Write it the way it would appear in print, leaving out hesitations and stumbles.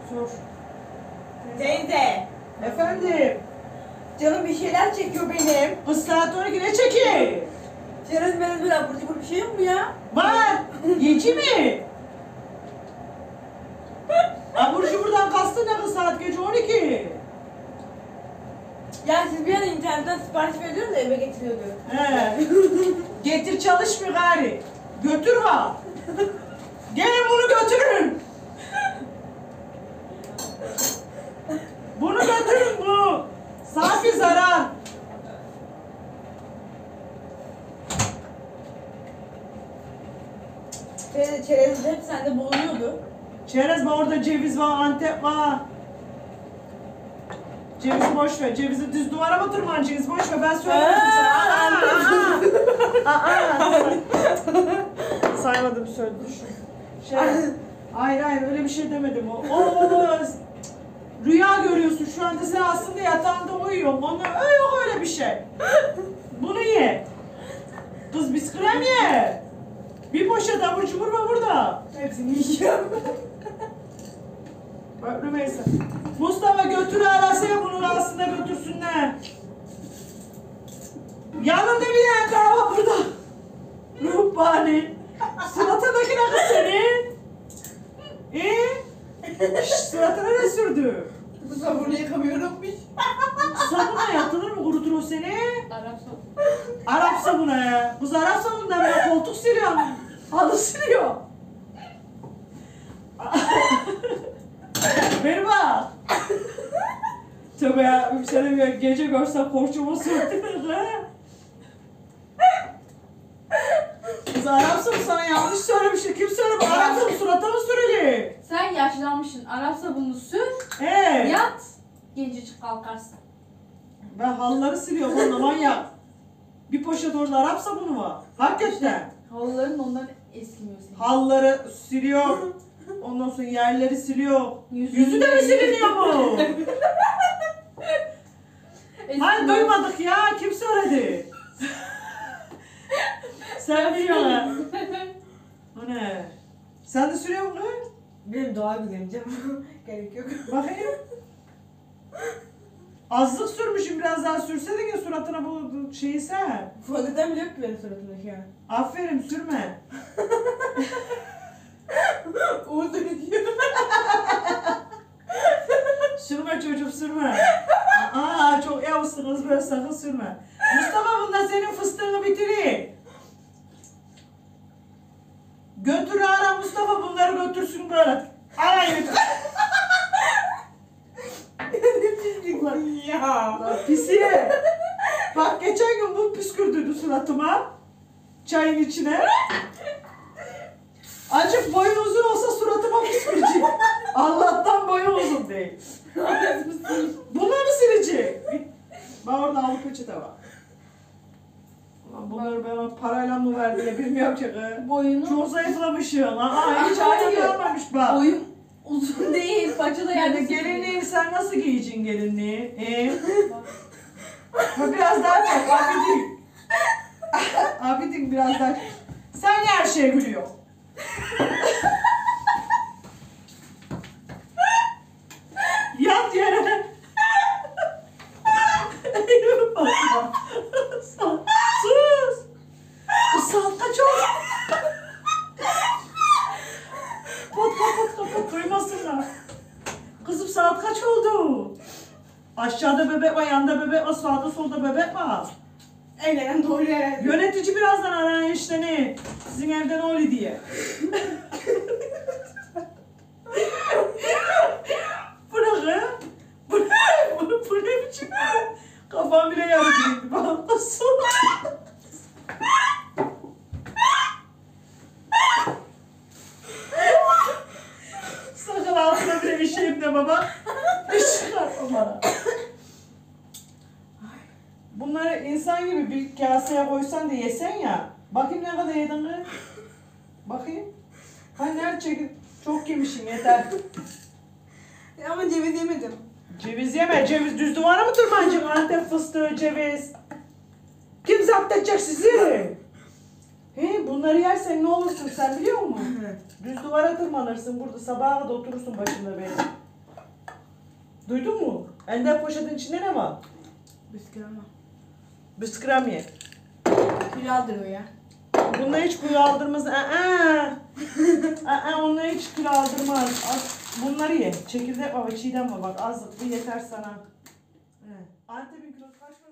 Sor. Teyze. Efendim. Canım bir şeyler çekiyor benim. Kız saat 12 ne çeki? Çerez merez böyle abur cubur bir şey yok mu ya? Var. Yeci mi? Abur cuburdan kastın ne kız saat gece 12? Ya siz bir an internetten sipariş veriyorsunuz da eve getiriyordu. He. Getir çalışmıyor gari. Götür ha. Gelin bunu götürün. Bunu götürün bu. Safi zarar. Teyze çerez hep sende bulunuyordu. Çerez var orada, ceviz var, Antep var. Cevizi boş ver. Cevizi düz duvara mı tırmanacaksınız? Boş ver. Ben söylemedim sana. Saymadım söyledim. Hayır öyle bir şey demedim. Rüya görüyorsun şu anda, sen aslında yatağında uyuyorsun. Yok öyle bir şey. Bunu ye. Kız biskrem ye. Bir poşet abur cubur var burada. Hepsini yiyeceğim. Bak Rümeysa. Mustafa götür arasaya bunu, aslında götürsünler. Yanında bir yer daha var burada. Ruhbani. Suratındaki ne kız senin? Suratına ne sürdü? Bu sabunu yıkamıyorummuş. Sabuna yatılır mı, kurutur o seni? Arap sabunu. Arap sabunu ya. Kız Arap sabundan ben koltuk siliyorum. Halı siliyor. Beni bak. Tabii ya, seni bir gece görsem korçuma sürtünür. Kız Arap sabunu sana yanlış söylemişti. Kim söylemiş? Arap sabunu surata mı süreli? Sen yaşlanmışsın. Arap sabununu sür, yat, gencecik kalkarsın. Ben halıları siliyorum onunla manyak. Bir poşet orada Arap sabunu var. Hakikaten. Halıların ondan eskimiyor senin. Halıları siliyor. Ondan sonra yerleri siliyor. Yüzünü Yüzü de mi siliniyor bu? Hayır duymadık ya. Kim söyledi? Sen biliyorsun. O ne? Sen de sürüyor musun? Benim doğal güzelim canım. Gerek yok. Bakayım. Azlık sürmüşüm, biraz daha sürseydin ya suratına bu şeyi sen. Fondöten bile yok ki benim suratımda şu an. Aferin, sürme. Uğur dönüyor. Sürme çocuğum, sürme. Çok yavuzsunuz, böyle sakın sürme. Mustafa bunda senin fıstığını bitirir. Götür ara Mustafa, bunları götürsün böyle. Ara götür. Ya. Pisiye. Bak geçen gün bu püskürdüydü suratıma. Çayın içine. Acık boyun uzun olsa suratıma püskürecek. Allah'tan boyu uzun değil. Bunları mı silecek? Bak orada alıp peçete var. Ulan bunları bana parayla mı verdiler bilmiyorum ki. Boyunu... Çok zayıflamışım. Hiç ayarlanmamış bak. Boyun uzun değil, paça da Yani yani gelinliği sen nasıl giyeceksin gelinliği? Ha, biraz daha çok abidin. Abidin biraz daha. Sen niye her şeye gülüyor? Yat yere. Sus. Bu saat kaç oldu? Kapat duymasınlar. Kızım saat kaç oldu? Aşağıda bebek var, yanında bebek var, sağda solda bebek var. Evlenen doğru yer. Yönetici birazdan arayın işte ne? Sizin evde ne oluyor diye. Bu ne kız? Bu ne biçim? Kafam bile yarı girdi. Bak nasıl? Sakın altına bile işeyim de baba. İş çıkartma bana. Bunları insan gibi bir kaseye koysan da yesen ya. Bakayım ne kadar yedin kız? Bakayım. Hani nerede çekil? Çok yemişsin yeter. Ama ceviz yemedim. Ceviz yeme. Ceviz düz duvara mı tırmanacaksın? Antep fıstığı, ceviz. Kim zapt edecek sizi? Bunları yersen ne olursun sen biliyor musun? Düz duvara tırmanırsın burada, sabaha kadar oturursun başında benim. Duydun mu? Ender poşetin içinde ne var? Bisküvi ama. Bisküram ye. Kilo aldırıyor ya. Bunlar hiç kilo aldırmaz. Onlar hiç kilo aldırmaz. Bunları ye. Çekirdek var, çiğdem var. Bak azlık bu yeter sana. Antep'in kilosu kaç?